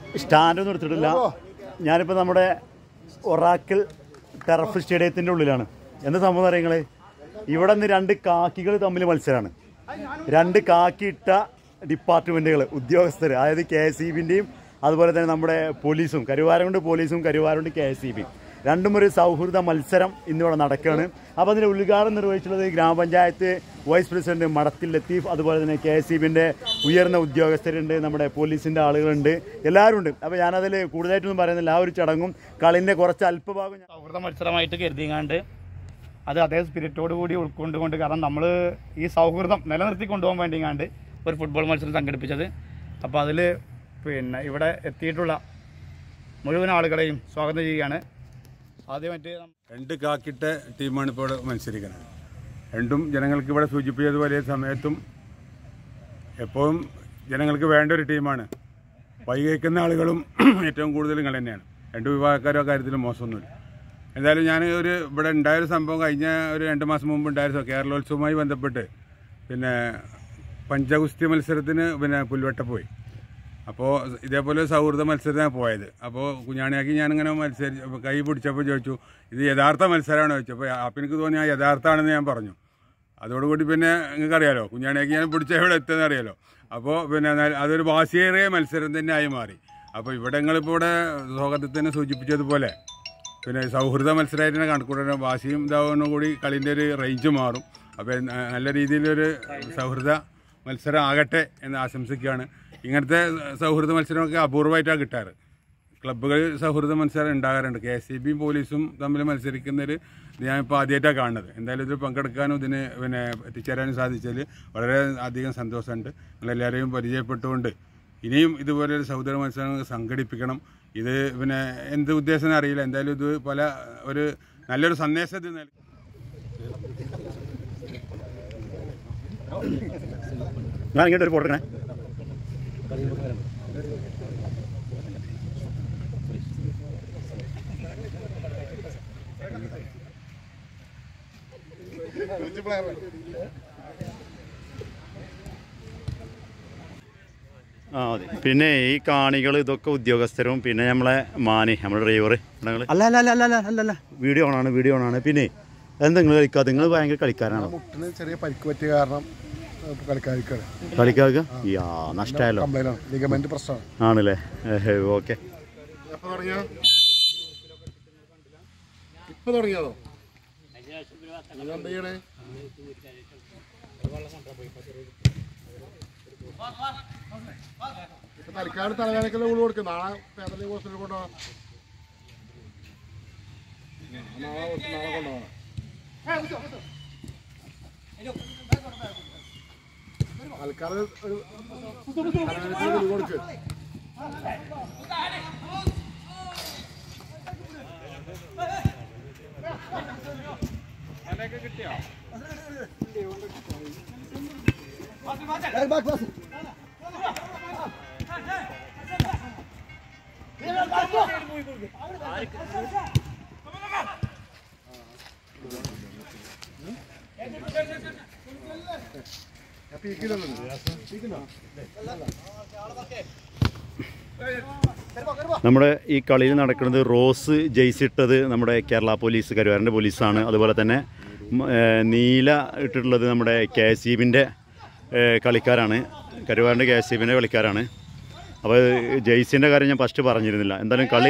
സ്റ്റാൻഡൊന്നും എടുത്തിട്ടില്ല. ഞാനിപ്പോൾ നമ്മുടെ ഒറാക്കിൾ ടർഫ് സ്റ്റേഡിയത്തിൻ്റെ ഉള്ളിലാണ്. എന്താ സംഭവം അറിയങ്ങൾ, ഇവിടെ നിന്ന് 2 കാക്കികൾ തമ്മിൽ മത്സരമാണ്. 2 കാക്കിയിട്ട ഡിപ്പാർട്ട്മെൻറ്റുകൾ ഉദ്യോഗസ്ഥർ, അതായത് KSEBിൻ്റെയും അതുപോലെ തന്നെ നമ്മുടെ പോലീസും, കരുവാരക്കുണ്ട് പോലീസും കരുവാരക്കുണ്ട് KSEB രണ്ടും ഒരു സൗഹൃദ മത്സരം ഇന്നിവിടെ നടക്കുകയാണ്. അപ്പോൾ അതിൻ്റെ ഉദ്ഘാടനം നിർവഹിച്ചുള്ളത് ഗ്രാമപഞ്ചായത്ത് വൈസ് പ്രസിഡന്റ് മടത്തിൽ ലത്തീഫ്, അതുപോലെ തന്നെ KSEBിൻ്റെ ഉയർന്ന ഉദ്യോഗസ്ഥരുണ്ട്, നമ്മുടെ പോലീസിൻ്റെ ആളുകളുണ്ട്, എല്ലാവരും ഉണ്ട്. അപ്പോൾ ഞാനതിൽ കൂടുതലായിട്ടൊന്നും പറയുന്നില്ല. ആ ഒരു ചടങ്ങും കളിൻ്റെ കുറച്ച് അല്പഭാഗം സൗഹൃദ മത്സരമായിട്ട് കരുതിങ്ങാണ്ട് അത് അതേ സ്പിരിറ്റോട് കൂടി ഉൾക്കൊണ്ടുകൊണ്ട്, കാരണം നമ്മൾ ഈ സൗഹൃദം നിലനിർത്തി കൊണ്ടുപോകാൻ വേണ്ടിങ്ങാണ്ട് ഒരു ഫുട്ബോൾ മത്സരം സംഘടിപ്പിച്ചത്. അപ്പോൾ അതിൽ പിന്നെ ഇവിടെ എത്തിയിട്ടുള്ള മുഴുവൻ ആളുകളെയും സ്വാഗതം ചെയ്യുകയാണ്. ആദ്യമായിട്ട് 2 കാക്കിട്ട ടീമാണ് ഇപ്പോൾ മത്സരിക്കുന്നത്. രണ്ടും ജനങ്ങൾക്ക് ഇവിടെ സൂചിപ്പിച്ചതുപോലെ സമയത്തും എപ്പോഴും ജനങ്ങൾക്ക് വേണ്ട ഒരു ടീമാണ്. വൈകിക്കുന്ന ആളുകളും ഏറ്റവും കൂടുതൽ നിങ്ങൾ തന്നെയാണ്. 2 വിഭാഗക്കാരും ആ കാര്യത്തിൽ മോശമൊന്നുമില്ല. എന്തായാലും ഞാൻ ഇവിടെ ഉണ്ടായൊരു സംഭവം കഴിഞ്ഞ ഒരു 2 മാസം മുമ്പ് ഉണ്ടായിരുന്നു. കേരളോത്സവവുമായി ബന്ധപ്പെട്ട് പിന്നെ പഞ്ചഗുസ്തി മത്സരത്തിന് പുൽവട്ട പോയി. അപ്പോൾ ഇതേപോലെ സൗഹൃദ മത്സരത്തിനാണ് പോയത്. അപ്പോൾ കുഞ്ഞാണിയാക്കി ഞാനിങ്ങനെ കൈ പിടിച്ചപ്പോൾ ചോദിച്ചു, ഇത് യഥാർത്ഥ മത്സരമാണോ ചോദിച്ചു. അപ്പോൾ എനിക്ക് തോന്നി ആ യഥാർത്ഥമാണെന്ന് ഞാൻ പറഞ്ഞു. അതോടുകൂടി നിങ്ങൾക്കറിയാലോ കുഞ്ഞാണിയാക്കി ഞാൻ പിടിച്ച എവിടെ എത്തുമെന്ന് അറിയാലോ. അപ്പോൾ അതൊരു വാശിയേറിയ മത്സരം തന്നെ ആയി മാറി. അപ്പോൾ ഇവിടെ നിങ്ങളിപ്പോൾ ഇവിടെ സ്വാഗതത്തിന് സൂചിപ്പിച്ചതുപോലെ സൗഹൃദ മത്സരമായിട്ട് തന്നെ കണക്കൂടാൻ വാശിയും ഇതാവുന്ന കൂടി കളിൻ്റെ ഒരു റേഞ്ച് മാറും. അപ്പോൾ നല്ല രീതിയിലൊരു സൗഹൃദ മത്സരം ആകട്ടെ എന്ന് ആശംസിക്കുകയാണ്. ഇങ്ങനത്തെ സൗഹൃദ മത്സരമൊക്കെ അപൂർവമായിട്ടാണ് കിട്ടാറ്. ക്ലബ്ബുകൾ സൗഹൃദ മത്സരം ഉണ്ടാകാറുണ്ട്. KSEBയും പോലീസും തമ്മിൽ മത്സരിക്കുന്നൊരു ഞാനിപ്പോൾ ആദ്യമായിട്ടാണ് കാണുന്നത്. എന്തായാലും ഇതിൽ പങ്കെടുക്കാനും ഇതിന് എത്തിച്ചേരാനും സാധിച്ചതിൽ വളരെ അധികം സന്തോഷമുണ്ട്. നിങ്ങളെല്ലാവരെയും പരിചയപ്പെട്ടുകൊണ്ട് ഇനിയും ഇതുപോലൊരു സൗഹൃദ മത്സരങ്ങൾ സംഘടിപ്പിക്കണം. ഇത് എന്ത് ഉദ്ദേശം അറിയില്ല. എന്തായാലും ഇത് ഒരു നല്ലൊരു സന്ദേശത്തിൽ നൽകി. ഞാൻ ഇങ്ങോട്ട് ഒരു ഫോട്ടോ മതി. പിന്നെ ഈ കാണികൾ ഇതൊക്കെ ഉദ്യോഗസ്ഥരും പിന്നെ നമ്മളെ നമ്മുടെ ഡ്രൈവർ അല്ല വീഡിയോ ഓണാണ്. പിന്നെ എന്തെങ്കിലും കളിക്കാതെ നിങ്ങൾ ഭയങ്കര കളിക്കാരാണ്. ചെറിയ പരിക്ക് പറ്റിയ കാരണം കളിക്കാർക്ക് നഷ്ടമായല്ലോ ആണല്ലേ. ഓക്കെ, തൽക്കാലം തലവേദനക്കുള്ള ഗുളി കൊടുക്കും. നാളെ പേദലി ഹോസ്പിറ്റലിൽ കൊണ്ടുപോകാം. നാളെ കൊണ്ടുപോകണം. തൽക്കാലം ഒരു തലവേദനക്കുള്ള ഗുളി കൊടുക്കും. കിട്ടിയോ? നമ്മുടെ ഈ കളിയിൽ നടക്കുന്നത് റോസ് ജയിച്ചിട്ടത് നമ്മുടെ കേരള പോലീസ്, കരുവാരൻ്റെ പോലീസാണ്. അതുപോലെ തന്നെ നീല ഇട്ടിട്ടുള്ളത് നമ്മുടെ KSEBിൻ്റെ കളിക്കാരാണ്, കരുവാരൻ്റെ KSEBിൻ്റെ കളിക്കാരാണ്. അപ്പോൾ ജെയ്സിൻ്റെ കാര്യം ഞാൻ ഫസ്റ്റ് പറഞ്ഞിരുന്നില്ല. എന്തായാലും കളി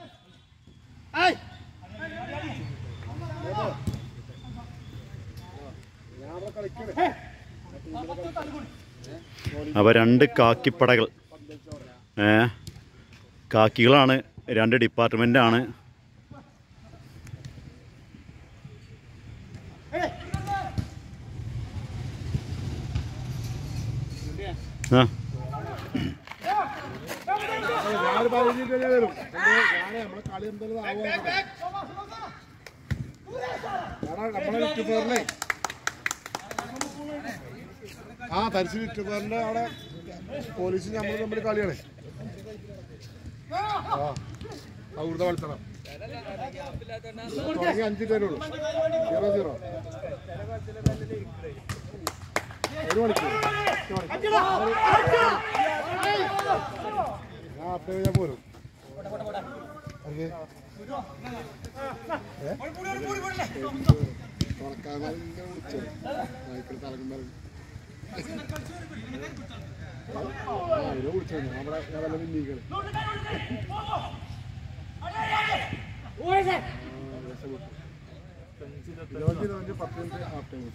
അപ്പോൾ 2 കാക്കിപ്പടകൾ, കാക്കികളാണ്, 2 ഡിപ്പാർട്ട്മെൻറ്റാണ്. തരിശ് വിറ്റുകാരൻ്റെ അവിടെ പോലീസും നമ്മൾ തമ്മിൽ കളിയാണ്. സൗഹൃദ മത്സരം തുടങ്ങി 5 പേരുള്ളൂ. 0-0 ഒരു മണിക്കൂർ. ഹാഫ് ടൈം ഞാൻ പോരും നമ്മുടെ വല്ല മില്ലികള് 10 മിനിറ്റ് ഹാഫ് ടൈം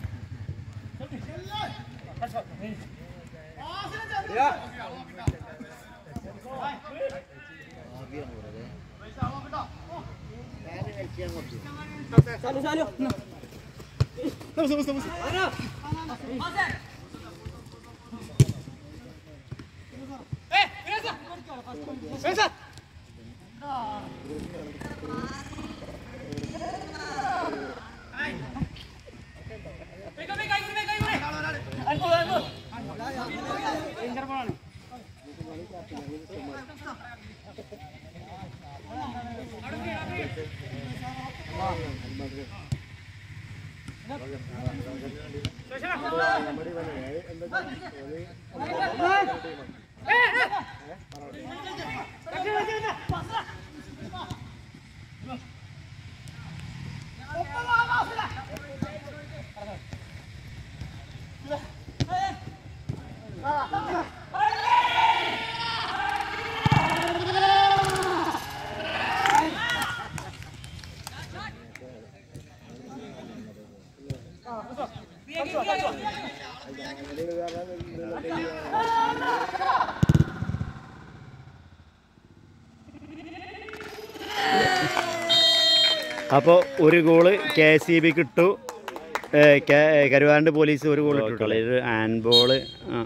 അപ്പോൾ ഒരു ഗോള് KCB ഇട്ടു, കരുവാരണ്ട് പോലീസ് ഒരു ഗോൾ ഇട്ടു. ഒരു ഹാൻഡ് ബോള്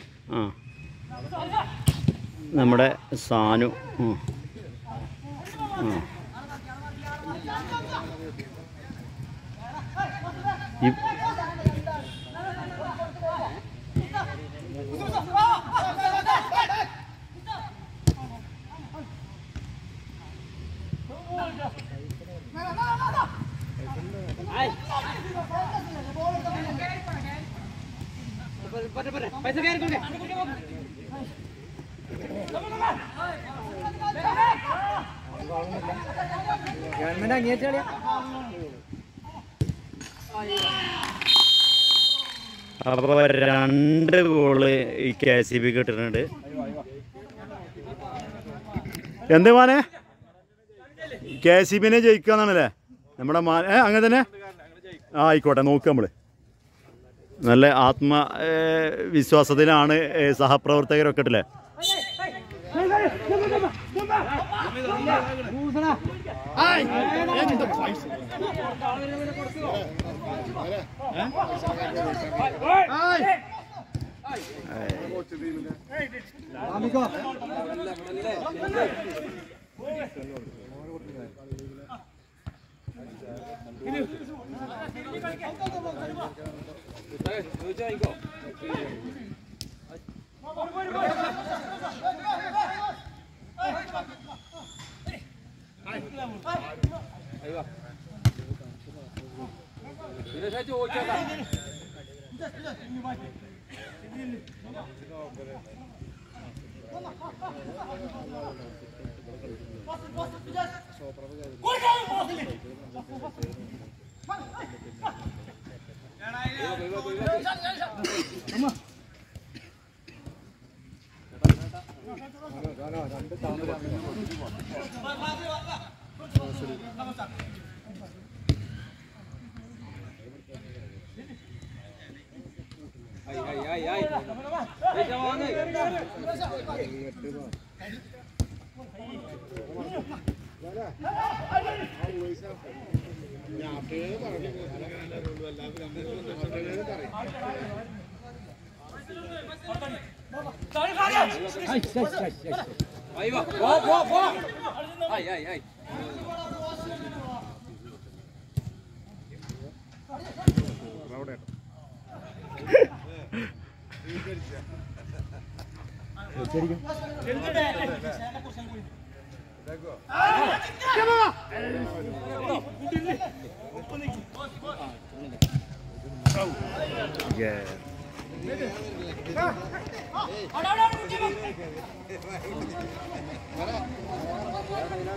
നമ്മുടെ സാനു ഗവൺമെന്റ് അംഗീകരിച്ചാ അപ്പോൾ 2 ഗോള് ഈ KCB കിട്ടുന്നുണ്ട്. എന്ത് മാനെ KCB ജയിക്കാന്നാണല്ലേ നമ്മുടെ അങ്ങനെ തന്നെ ആയിക്കോട്ടെ. നോക്കുക നമ്മൾ നല്ല ആത്മവിശ്വാസത്തിലാണ് സഹപ്രവർത്തകരൊക്കെ ഇട്ടില്ലേ.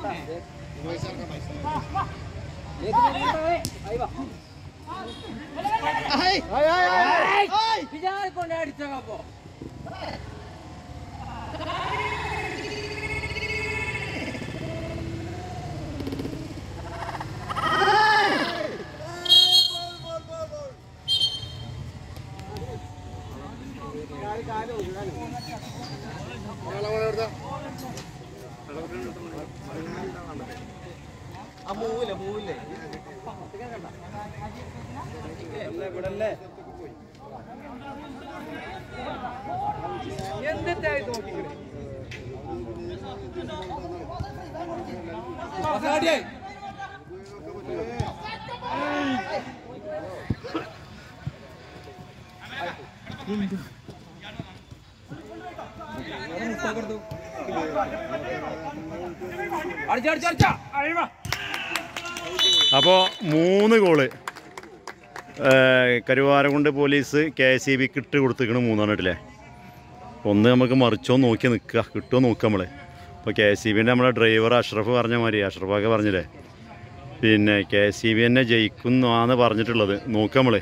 അടിച്ചപ്പോ എന്തിട്ടായി നോക്കിക്കണേ അപ്പോൾ 3 ഗോള് കരുവാരകുണ്ട് പോലീസ് KCBക്ക് ഇട്ട് കൊടുത്തിരിക്കണ 3 ഇട്ടില്ലേ. ഒന്ന് നമുക്ക് മറിച്ചോ നോക്കി നിൽക്കുക, കിട്ടുമോ നോക്കുക നമ്മൾ. അപ്പോൾ KCBൻ്റെ നമ്മളെ ഡ്രൈവർ അഷ്റഫ് പറഞ്ഞ മാതിരി, അഷ്റഫൊക്കെ പറഞ്ഞില്ലേ, പിന്നെ KCB തന്നെ ജയിക്കുന്നാന്ന് പറഞ്ഞിട്ടുള്ളത്. നോക്കാം നമ്മൾ.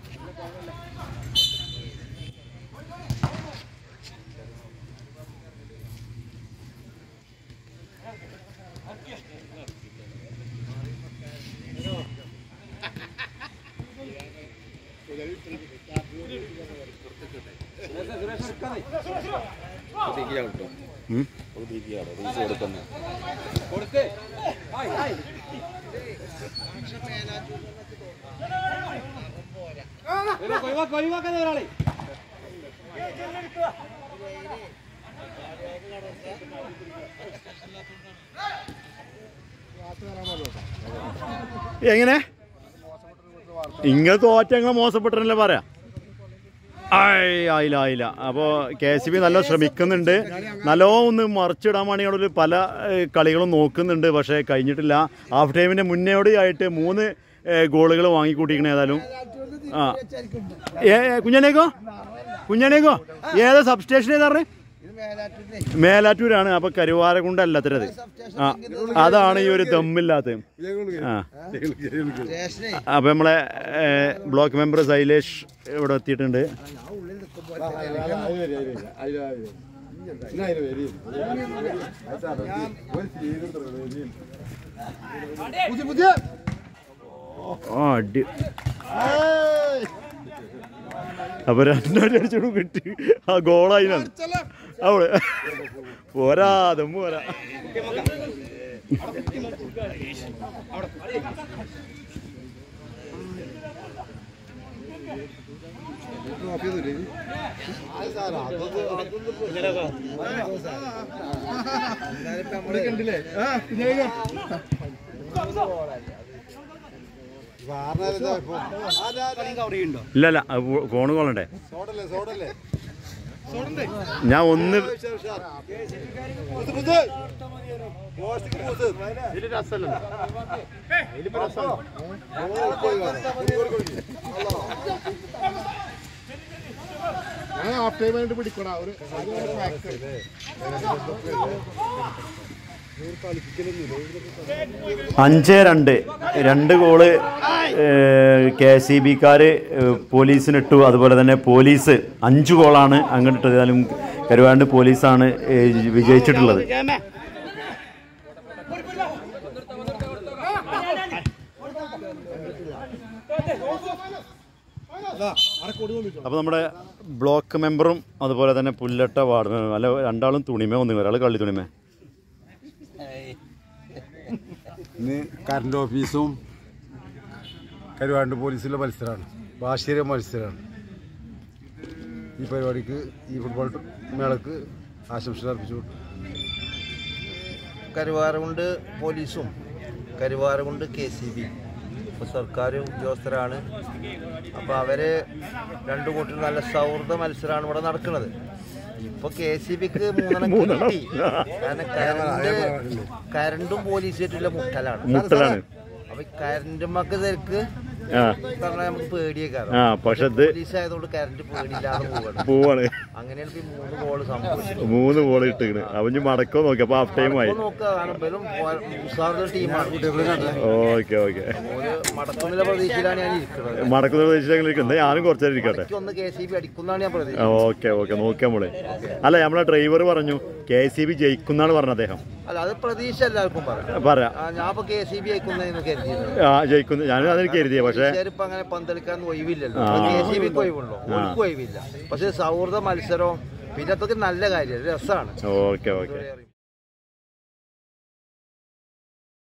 എങ്ങനെ ഇങ്ങനെ തോറ്റങ്ങൾ മോശപ്പെട്ടല്ലേ പറയാ. ആയില്ല. അപ്പോൾ KCB നല്ല ശ്രമിക്കുന്നുണ്ട്, നല്ലോണം ഒന്ന് മറിച്ചിടാൻ വേണ്ടി പല കളികളും നോക്കുന്നുണ്ട്. പക്ഷേ കഴിഞ്ഞിട്ടില്ല. ഹാഫ് ടൈമിൻ്റെ മുന്നോടിയായിട്ട് 3 ഗോളുകൾ വാങ്ങിക്കൂട്ടിക്കണേ. ഏതായാലും കുഞ്ഞാനേക്കോ ഏതാ സബ്സ്റ്റേഷൻ ഏതാ പറഞ്ഞേ? മേലാറ്റൂരാണ്. അപ്പോൾ കരുവാരകുണ്ട് അല്ലാത്തത്. അതാണ് ഈ ഒരു ദമ്മില്ലാത്ത. അപ്പോൾ നമ്മളെ ബ്ലോക്ക് മെമ്പർ ശൈലേഷ് ഇവിടെ എത്തിയിട്ടുണ്ട്. അപ്പൊ 2 അടിച്ചോടും കിട്ടി. ആ ഗോളായി അവിടെ പോരാ, ദമ്മ് പോരാ. ഇല്ല കോണ് കോളണ്ടേ. ഞാൻ ഒന്ന് ഹാഫ് ടൈം ആയിട്ട് പിടിക്കണ ഒരു 5-2 2 ഗോള് KCBക്കാർ പോലീസിനിട്ടു. അതുപോലെ തന്നെ പോലീസ് 5 ഗോളാണ് അങ്ങോട്ട് ഇട്ടത്. ഏതായാലും കരുവാരകുണ്ട് പോലീസാണ് വിജയിച്ചിട്ടുള്ളത്. അപ്പോൾ നമ്മുടെ ബ്ലോക്ക് മെമ്പറും അതുപോലെ തന്നെ പുല്ലട്ട വാർഡ് മെമ്പറും അല്ല, രണ്ടാളും തുണിമേ ഒന്നും, ഒരാൾ കള്ളി തുണിമേ. ഇന്ന് കറണ്ട് ഓഫീസും കരുവാരകുണ്ട് പോലീസിലെ മത്സരമാണ്, വാർഷിക മത്സരമാണ്. ഈ പരിപാടിക്ക്, ഈ ഫുട്ബോൾ മേളക്ക് ആശംസകൾ അർപ്പിച്ചു. കരുവാരകുണ്ട് പോലീസും കരുവാരകുണ്ട് KCB സർക്കാർ ഉദ്യോഗസ്ഥരാണ്. അപ്പോൾ അവർ 2 കൂട്ടരും നല്ല സൗഹൃദ മത്സരമാണ് ഇവിടെ നടക്കുന്നത്. ഇപ്പോൾ KCBക്ക് 3 കിട്ടി. കാരണം കരണ്ടും പോലീസുമായിട്ടുള്ള മുട്ടലാണ്. അപ്പോൾ കരണ്ടുമ്മക്ക് തിരക്ക്, പറഞ്ഞാൽ നമുക്ക് പേടിയേക്കാരം. പക്ഷെ ഇത് പോലീസ് ആയതുകൊണ്ട് കറണ്ട് പേടിയില്ലാതെ പോവാണ്. അങ്ങനെയാണ് ഇപ്പൊ 3 ഗോള് സംഭവിച്ചത്. 3 ഗോൾ ഇട്ടിക്കണ്. അവന് മടക്കോ നോക്കി. അപ്പൊ ഹാഫ് ടൈം ആയി. Okay okay. മടക്കുന്ന പ്രതീക്ഷയിലാണ് ഞാൻ ഇരിക്കുന്നത്. മടക്കുന്ന പ്രതീക്ഷ ഞാനും കുറച്ചേരം ഇരിക്കട്ടെ. KCB അടിക്കുന്നതാണ് ഞാൻ പ്രതീക്ഷ. ഓക്കെ ഓക്കെ നോക്കിയാ മോളെ. അല്ല നമ്മളെ ഡ്രൈവർ പറഞ്ഞു KCB ജയിക്കുന്നാണ് പറഞ്ഞ അദ്ദേഹം. അല്ല അത് പ്രതീക്ഷ എല്ലാവർക്കും പറയാം. ഞാൻ ഇപ്പൊ KCB ജയിക്കുന്നതെന്ന് കരുതിയത്. ജയിക്കുന്നു ഞാനും അതിന് കരുതിയ. പക്ഷെ ഇപ്പൊ അങ്ങനെ പന്തളിക്കാൻ ഒഴിവില്ലല്ലോ. KCBക്ക് ഒഴിവുള്ളൂ, ഒഴിവില്ല. പക്ഷെ സൗഹൃദ മത്സരവും പിന്നെ അതൊക്കെ നല്ല കാര്യം, രസമാണ്. Okay okay.